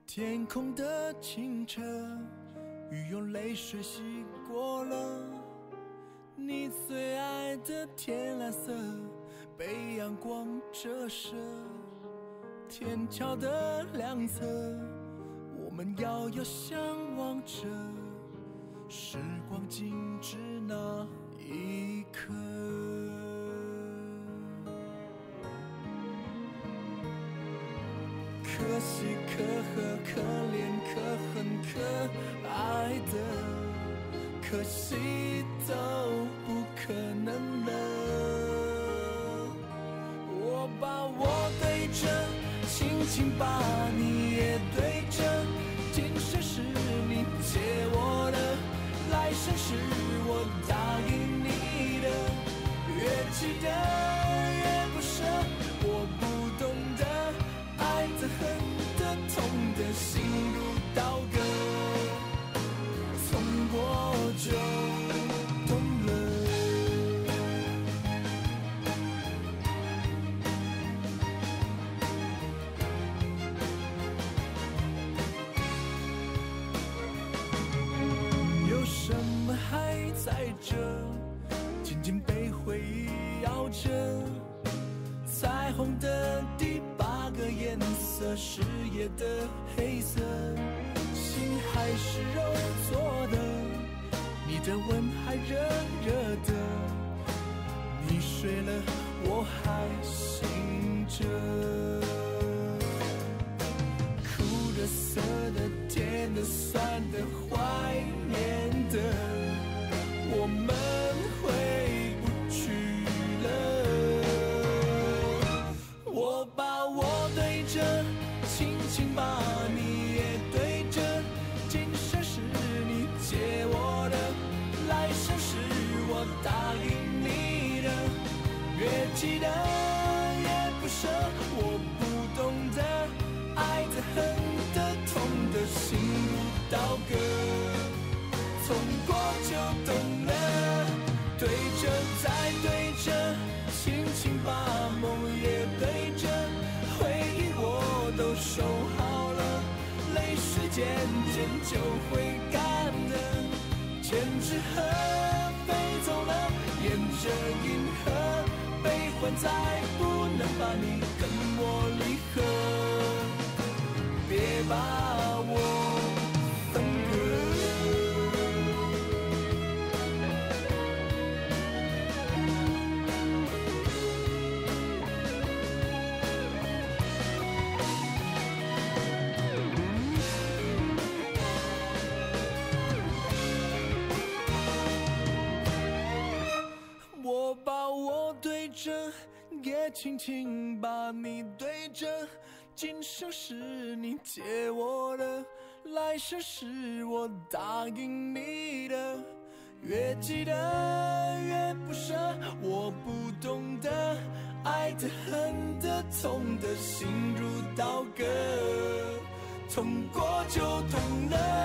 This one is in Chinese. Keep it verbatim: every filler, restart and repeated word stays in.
天空的清澈，雨用泪水洗过了你最爱的天蓝色，被阳光折射。天桥的两侧，我们遥遥相望着时光静止那一刻。可喜可贺，可怜可恨可爱的，可惜都不可能了。我把我对着，轻轻把你也对着，今生是你借我的，来生是我答应你的，越记得越不舍，我不懂得爱的恨的痛的，心如刀割，痛过就懂了。有什么还在这，紧紧被回忆咬着，彩虹的第八个颜色是夜的黑色，心还是肉做的，你的吻还热热的，你睡了我还醒着，苦的涩的甜的酸的怀念的，我们回不去了。我把我对着，轻轻把你也对着，今生是你借我的，来生是我答应你的，越记得越不舍，我不懂得爱的恨的痛的，心如刀割，痛过就懂了，对着再对着，轻轻把梦也对着，回忆我都收好了，泪水渐渐就会干的，千纸鹤飞走了，沿着银河，悲欢再不能把你跟我离合，别把我分割。我把我对着，也轻轻把你对着，今生是你借我的，来生是我答应你的，越记得越不舍，我不懂得爱的恨的痛的，心如刀割，痛过就懂了。